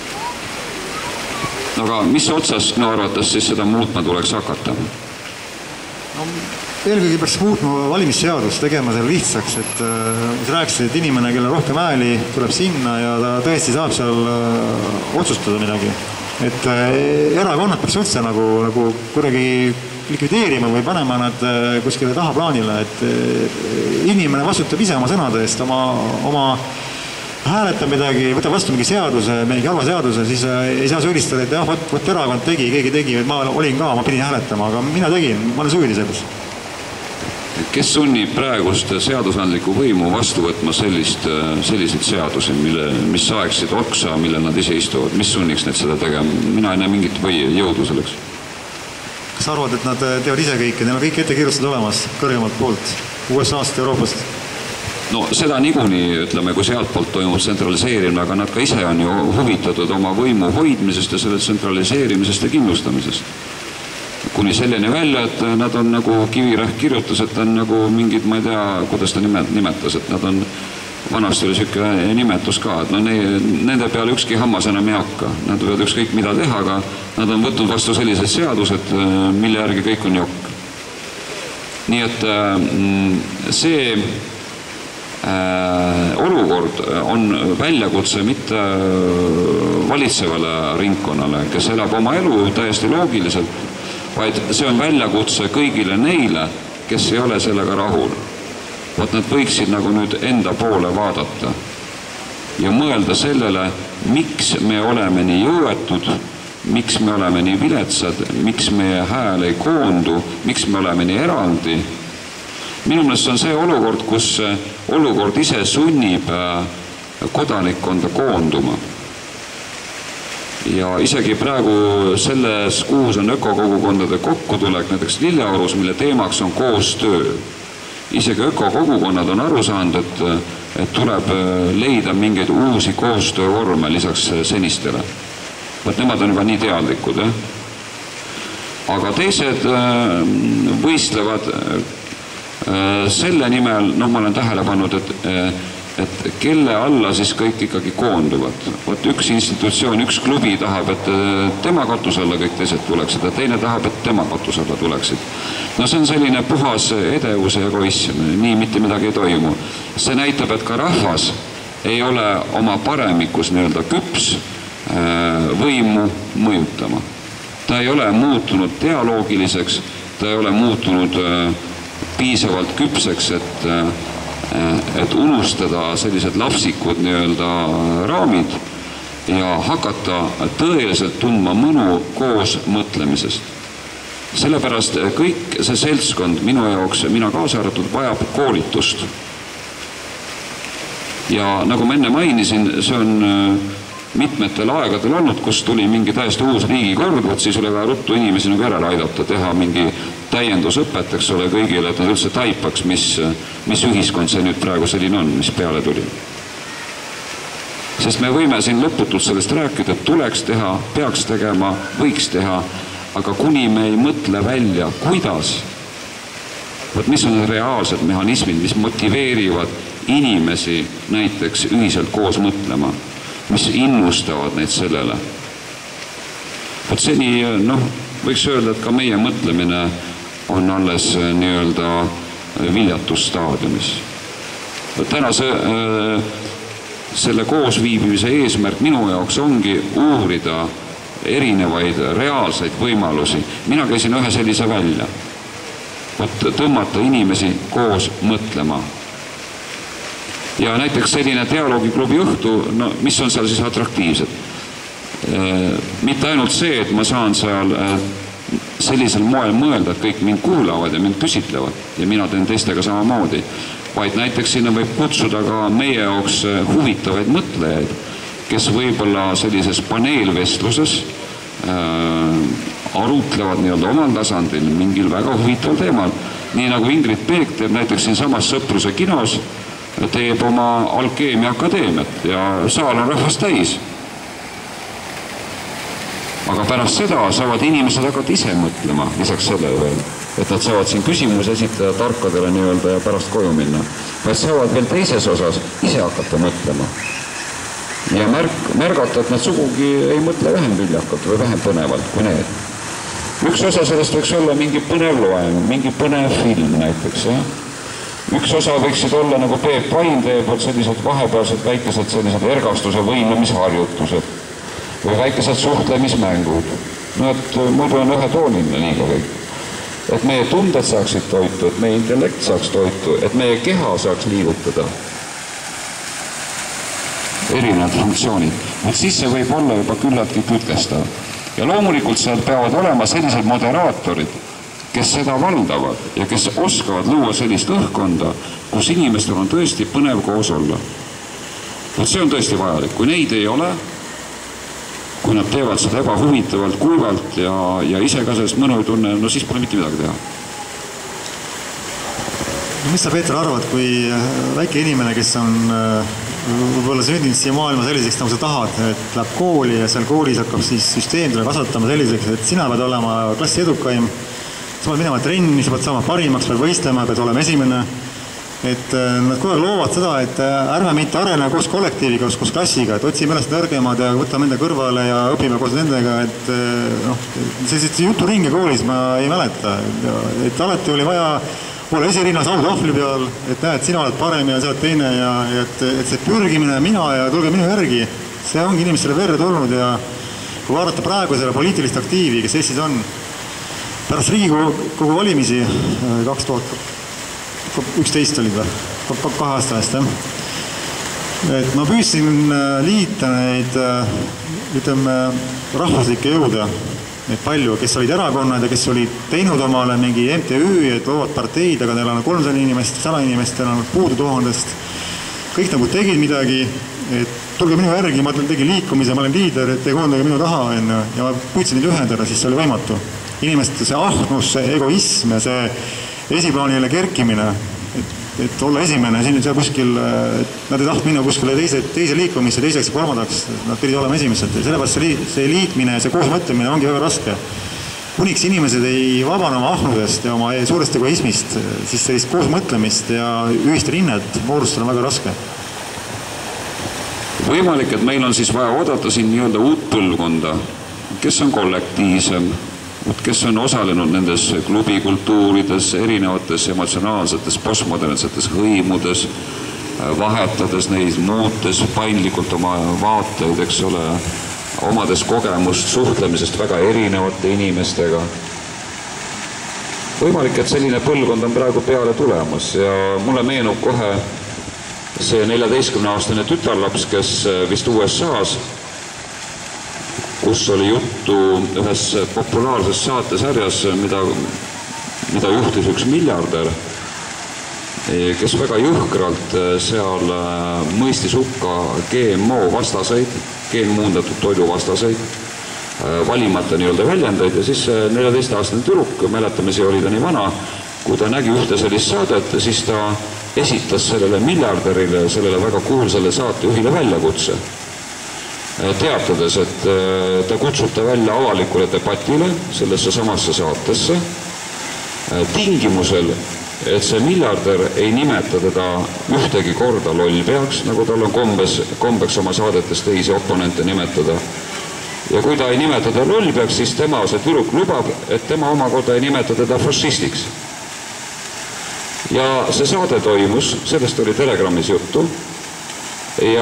Aga mis otsast no arvates siis seda muutma tuleks hakata? No, eelkõige peaks muutma valimisseadust, tegema selle lihtsaks, et mis rääksid, et inimene, kelle rohkem hääli, tuleb sinna ja ta tõesti saab seal otsustada midagi. Et erakonnad peaks üldse nagu, nagu kuidagi likvideerima või panema nad kuskile taha plaanile, et inimene vastutab ise oma sõnade eest, oma, oma hääletab midagi, võtab vastu mingi seaduse, mingi halva seaduse, siis ei saa süüdistada, et jah, võt, võt erakond tegi, keegi tegi, ma olin ka, ma pidin hääletama, aga mina tegin, ma olen süüdi selles. Kes sunnib praegust seadusandliku võimu vastu võtma sellist, selliseid seadusi, mille, mis saeksid oksa, mille nad ise istuvad? Mis sunniks need seda tegema? Mina ei näe mingit või jõudu selleks. Kas arvad, et nad teevad ise kõike? Neil on kõik ettekirjustused olemas kõrgemalt poolt, U S A-st, Euroopast? No seda niikuinii, ütleme, kui sealt poolt toimub tsentraliseerimine, aga nad ka ise on ju huvitatud oma võimu hoidmisest ja selle tsentraliseerimisest ja kindlustamisest. Kuni selleni välja, et nad on nagu Kivirähk kirjutas, et on nagu mingid, ma ei tea, kuidas ta nimetas, et nad on vanasti oli selline nimetus ka, et no ne, nende peale ükski hammas enam ei hakka. Nad võivad ükskõik mida teha, aga nad on võtnud vastu sellised seadused, mille järgi kõik on jokk. Nii et see olukord on väljakutse mitte valitsevale ringkonnale, kes elab oma elu täiesti loogiliselt, vaid see on väljakutse kõigile neile, kes ei ole sellega rahul. Vaat nad võiksid nagu nüüd enda poole vaadata ja mõelda sellele, miks me oleme nii jõuetud, miks me oleme nii viletsad, miks meie hääl ei koondu, miks me oleme nii eraldi. Minu meelest on see olukord, kus olukord ise sunnib kodanikkonda koonduma. Ja isegi praegu selles kuus on ökokogukondade kokkutulek, näiteks Lilleorus, mille teemaks on koostöö. Isegi ökokogukonnad on aru saanud, et, et tuleb leida mingeid uusi koostöövorme lisaks senistele. Võt nemad on juba nii teadlikud. Eh? Aga teised võistlevad selle nimel, noh ma olen tähele pannud, et, et kelle alla siis kõik ikkagi koonduvad. Võt üks institutsioon, üks klubi tahab, et tema katus alla kõik teised tuleksid ja teine tahab, et tema katus alla tuleksid. No see on selline puhas edevuse ja egoism, nii mitte midagi ei toimu. See näitab, et ka rahvas ei ole oma paremikus nii-öelda küps võimu mõjutama. Ta ei ole muutunud dialoogiliseks, ta ei ole muutunud piisavalt küpseks, et, et unustada sellised lapsikud nii-öelda raamid ja hakata tõeliselt tundma mõnu koos mõtlemisest. Sellepärast kõik see seltskond minu jaoks, mina kaasa arvatud, vajab koolitust. Ja nagu ma enne mainisin, see on mitmetel aegadel olnud, kus tuli mingi täiesti uus riigikord, võt siis oli väga ruttu inimesi nagu järele aidata, teha mingi täiendusõpet, eks ole, kõigile, et nad üldse taipaks, mis, mis ühiskond see nüüd praegu selline on, mis peale tuli. Sest me võime siin lõputult sellest rääkida, et tuleks teha, peaks tegema, võiks teha, aga kuni me ei mõtle välja, kuidas, võt mis on reaalsed mehhanismid, mis motiveerivad inimesi näiteks ühiselt koos mõtlema, mis innustavad neid sellele. Võt seni, noh, võiks öelda, et ka meie mõtlemine on alles nii-öelda viljatusstaadiumis. Tänase selle koosviibimise eesmärk minu jaoks ongi uurida erinevaid reaalseid võimalusi. Mina käisin ühe sellise välja. Võt tõmmata inimesi koos mõtlema. Ja näiteks selline dialoogiklubi õhtu, no mis on seal siis atraktiivsed? Mitte ainult see, et ma saan seal sellisel moel mõelda, et kõik mind kuulavad ja mind küsitlevad ja mina teen teistega samamoodi, vaid näiteks sinna võib kutsuda ka meie jaoks huvitavaid mõtlejaid, kes võib-olla sellises paneelvestluses äh, arutlevad nii-öelda omal tasandil mingil väga huvitaval teemal. Nii nagu Ingrid Peek teeb näiteks siin samas Sõpruse kinos, teeb oma Alkeemia akadeemiat ja saal on rahvast täis. Aga pärast seda saavad inimesed hakata ise mõtlema, lisaks sellele veel, et nad saavad siin küsimus esitada tarkadele nii-öelda ja pärast koju minna. Nad saavad veel teises osas ise hakata mõtlema. Ja märk, märgata, et nad sugugi ei mõtle vähem viljakalt või vähem põnevalt kui need. Üks osa sellest võiks olla mingi põnev loeng, mingi põnev film näiteks. Ja? Üks osa võiksid olla nagu Peep Vain teeb, sellised vahepealsed väikesed sellised ergastuse võimlemisharjutused või väikesed suhtlemismängud. No et muidu on ühetooniline liiga kõik. Et meie tunded saaksid toitu, et meie intellekt saaks toitu, et meie keha saaks liigutada. Erinevad funktsioonid. Et siis see võib olla juba küllaltki kütkestav. Ja loomulikult seal peavad olema sellised moderaatorid, kes seda valdavad ja kes oskavad luua sellist õhkkonda, kus inimestel on tõesti põnev koos olla. Et see on tõesti vajalik. Kui neid ei ole, kui nad teevad seda ebahuvitavalt, kuivalt ja, ja ise ka sellest mõnu ei tunne, no siis pole mitte midagi teha. Mis sa, Peeter, arvad, kui väike inimene, kes on võib-olla sündinud siia maailma selliseks, nagu sa tahad, et läheb kooli ja seal koolis hakkab siis süsteem tuleb kasvatama selliseks, et sina pead olema klassi edukaim, sa pead minema trenni, sa pead saama parimaks, pead võistlema, pead olema esimene et nad kogu aeg loovad seda, et ärme mitte arene koos kollektiiviga, koos klassiga, et otsime üles nõrgemad ja võtame enda kõrvale ja õpime koos nendega, et noh, sellised juturinge koolis ma ei mäleta, et alati oli vaja olla esirinnas autahvli peal, et näed, sina oled parem ja sa oled teine ja et, et see pürgimine mina ja tulge minu järgi, see ongi inimestele verd olnud ja kui vaadata praegu selle poliitilist aktiivi, kes Eestis on, pärast Riigikogu valimisi kaks tuhat üksteist olid või, kahe aasta eest, jah. Et ma püüdsin liita neid, ütleme, rahvuslikke jõude, et palju, kes olid erakonnad ja kes olid teinud omale mingi M T Ü, et loovad parteid, aga neil on kolmsada inimest, sada inimest, neil on puudu tuhandest. Kõik nagu tegid midagi, et tulge minu järgi, ma tegin liikumise, ma olen liider, et ei koondage minu taha, ja ma püüdsin neid ühendada, siis see oli võimatu. Inimeste see ahnus, see egoism ja see esiplaanile kerkimine, et, et olla esimene, siin seal kuskil, nad ei taht minna kuskile teise, teise liikumisse, teiseks ja kolmandaks, nad pidid olema esimesed. Sellepärast see, see liitmine ja see koosmõtlemine ongi väga raske. Kuniks inimesed ei vabane oma ahnudest ja oma suurest egoismist, siis sellist koosmõtlemist ja ühist rinnet moodustada on väga raske. Võimalik, et meil on siis vaja oodata siin nii-öelda uut põlvkonda, kes on kollektiivsem, kes on osalenud nendes klubikultuurides, erinevates emotsionaalsetes, postmodernsetes hõimudes, vahetades neid, muutes paindlikult oma vaateid, eks ole, omades kogemust suhtlemisest väga erinevate inimestega. Võimalik, et selline põlvkond on praegu peale tulemas ja mulle meenub kohe see neljateistkümneaastane tütarlaps, kes vist U S A-s, kus oli juttu ühes populaarses saatesarjas, mida, mida juhtis üks miljardär, kes väga jõhkralt seal mõistis hukka G M O vastaseid, geenmuundatud toidu vastaseid, valimata nii-öelda väljendeid ja siis neljateist-aastane tüdruk, mäletame, see oli ta nii vana, kui ta nägi ühte sellist saadet, siis ta esitas sellele miljardärile, sellele väga kuulsale saatejuhile väljakutse, teatades, et ta kutsub ta välja avalikule debatile sellesse samasse saatesse tingimusel, et see miljardär ei nimeta teda ühtegi korda lollpeaks, nagu tal on kombes, kombeks oma saadetes teisi oponente nimetada. Ja kui ta ei nimeta teda lollpeaks, siis tema, see tüdruk lubab, et tema omakorda ei nimeta teda fašistiks. Ja see saade toimus, sellest oli Telegrammis juttu ja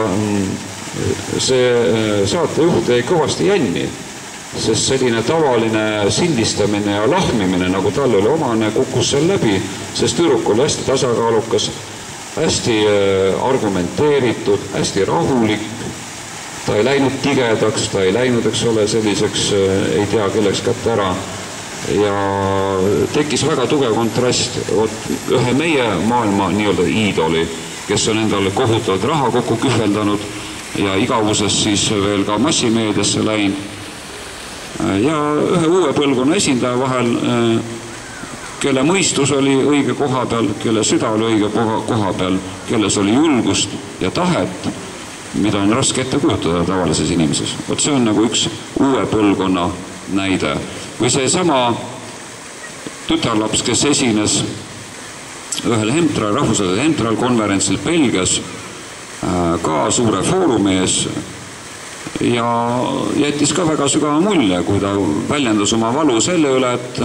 see saatejuht jäi kõvasti jänni, sest selline tavaline sildistamine ja lahmimine, nagu tal oli omane, kukkus seal läbi, sest tüdruk oli hästi tasakaalukas, hästi argumenteeritud, hästi rahulik, ta ei läinud tigedaks, ta ei läinud, eks ole, selliseks ei tea kelleks kätte ära ja tekkis väga tugev kontrast ühe meie maailma nii-öelda iidoli, kes on endale kohutavalt raha kokku kühveldanud ja igavuses siis veel ka massimeediasse läinud ja ühe uue põlvkonna esindaja vahel, kelle mõistus oli õige koha peal, kelle süda oli õige koha peal, kelles oli julgust ja tahet, mida on raske ette kujutada tavalises inimeses. Vot see on nagu üks uue põlvkonna näide. Kui see sama tütarlaps, kes esines ühel Hemtral, rahvusvahelisel Hemtral konverentsil Belgias ka suure foorumi ees ja jättis ka väga sügava mulje, kui ta väljendas oma valu selle üle, et,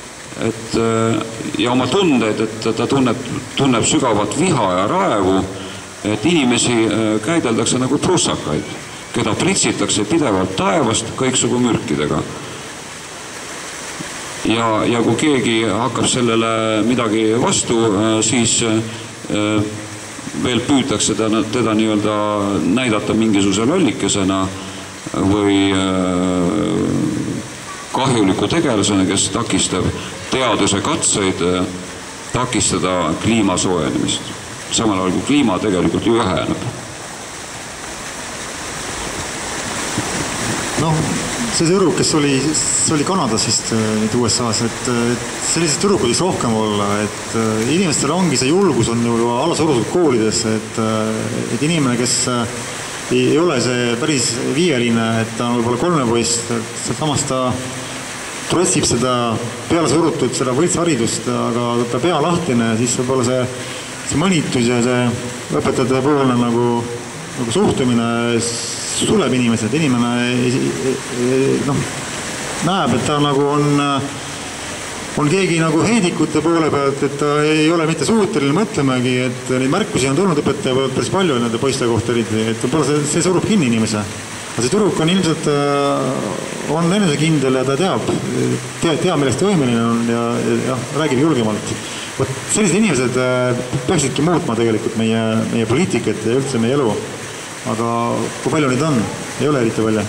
et ja oma tundeid, et ta tunneb, tunneb sügavat viha ja raevu, et inimesi käideldakse nagu prussakaid, keda pritsitakse pidevalt taevast kõiksugu mürkidega. Ja, ja kui keegi hakkab sellele midagi vastu, siis veel püütakse teda, teda nii-öelda näidata mingisuguse lollikesena või kahjuliku tegelasena, kes takistab teaduse katseid takistada kliima soojenemist. Samal ajal kui kliima tegelikult ju üheneb. Noh, see tüdruk, kes oli, oli Kanadas vist U S A-s, et, et sellised tüdrukud võiks rohkem olla, et inimestel ongi see julgus on ju alasurusud koolides, et, et inimene, kes ei, ei ole see päris viieline, et ta on võib-olla kolmepoist, et samas ta trotsib seda peale surutud, seda võltsharidust, aga ta pea lahtine, siis võib-olla see see mõnitus ja see õpetajate poolne nagu, nagu suhtumine suleb inimesed, inimene noh, näeb, et ta nagu on, on keegi nagu heidikute poole pealt, et ta ei ole mitte suuteline mõtlemagi, et neid märkusi on tulnud õpetaja poolt päris palju nende poiste kohta, et võib-olla see, see surub kinni inimese. Aga see tüdruk on ilmselt on enesekindel ja ta teab, teab, teab millest võimeline on ja, ja räägib julgemalt. Võt, sellised inimesed peaksidki muutma tegelikult meie, meie poliitikat ja üldse meie elu. Aga kui palju neid on? Ei ole eriti palju.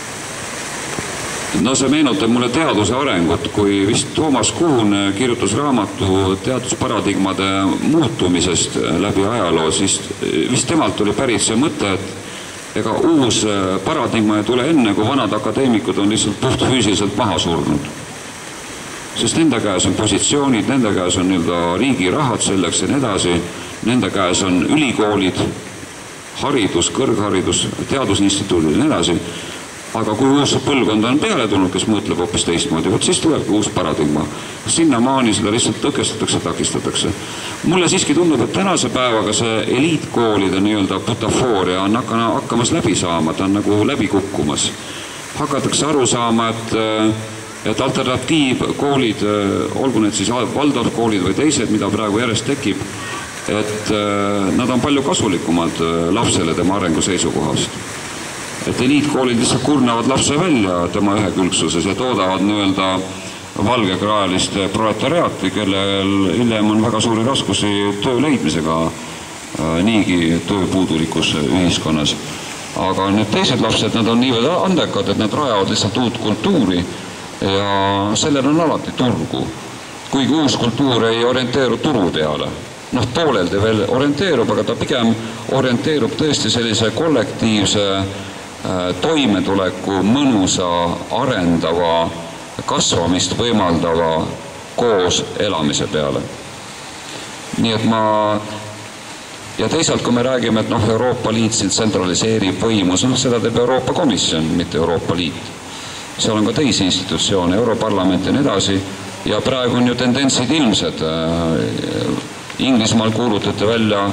No see meenutab mulle teaduse arengut, kui vist Toomas Kuhn kirjutas raamatu teadusparadigmade muutumisest läbi ajaloo, siis vist temalt tuli pärit see mõte, et ega uus paradigma ei tule enne, kui vanad akadeemikud on lihtsalt puht füüsiliselt maha surnud. Sest nende käes on positsioonid, nende käes on riigi rahad selleks ja nii edasi, nende käes on ülikoolid, haridus, kõrgharidus, teadusinstituudid ja nii edasi. Aga kui uus põlvkond on peale tulnud, kes mõtleb hoopis teistmoodi, võt siis tuleb uus paradigma. Sinnamaani seda lihtsalt tõkestatakse, takistatakse. Mulle siiski tundub, et tänase päevaga see eliitkoolide nii-öelda butafooria on hakkamas läbi saama, ta on nagu läbi kukkumas. Hakatakse aru saama, et, et alternatiivkoolid, olgu need siis Waldorfkoolid või teised, mida praegu järjest tekib, et nad on palju kasulikumad lapsele tema arengu seisukohast. Et eliitkoolid lihtsalt kurnavad lapse välja tema ühekülgsuses ja toodavad nii-öelda valgekraelist proletariaati, kellel hiljem on väga suuri raskusi töö leidmisega niigi tööpuudulikus ühiskonnas. Aga need teised lapsed, nad on niivõrd andekad, et nad rajavad lihtsalt uut kultuuri ja sellel on alati turgu. Kuigi uus kultuur ei orienteeru turu peale. Noh, pooleldi veel orienteerub, aga ta pigem orienteerub tõesti sellise kollektiivse toimetuleku mõnusa, arendava, kasvamist võimaldava koos elamise peale. Nii et ma, ja teisalt, kui me räägime, et noh, Euroopa Liit siin tsentraliseerib võimus, noh, seda teeb Euroopa Komisjon, mitte Euroopa Liit. Seal on ka teisi institutsioone, Europarlament ja nii edasi, ja praegu on ju tendentsid ilmsed. Inglismaal kuulutati välja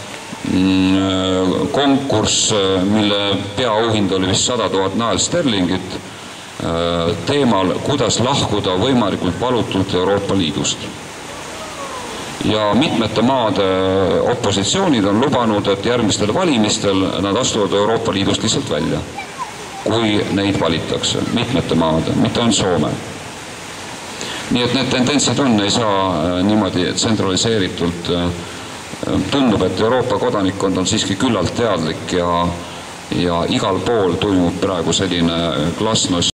konkurss, mille peaauhind oli vist sada tuhat naelsterlingit teemal, kuidas lahkuda võimalikult valutult Euroopa Liidust. Ja mitmete maade opositsioonid on lubanud, et järgmistel valimistel nad astuvad Euroopa Liidust lihtsalt välja, kui neid valitakse, mitmete maade, mitte on Soome. Nii et need tendentsid on, ei saa niimoodi tsentraliseeritult. Tundub, et Euroopa kodanikkond on siiski küllalt teadlik ja, ja igal pool toimub praegu selline glasnost